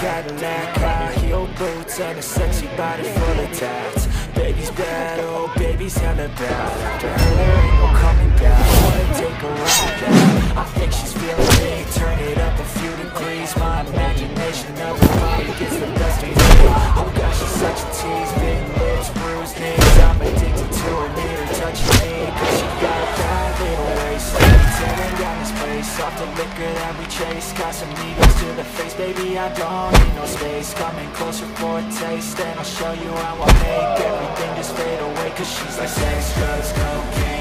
Cadillac, high heel boots, and a sexy body full of tats. Baby's bad, oh baby's hella bad. After her there ain't no coming back. Wanna take a ride, yeah. I think she's feeling me. Turn it up a few degrees. My imagination of her body gets the best of me. Oh gosh, she's such a tease. Big lips, bruised knees. I'm addicted to her, need her touching me. Cause she got a bad little waist. Tearing down this place, off the liquor that we chase. Got some needles to the face, baby, I don't need no space. Coming closer for a taste, and I'll show you how I make everything just fade away. Cause she's like sex, drugs, cocaine.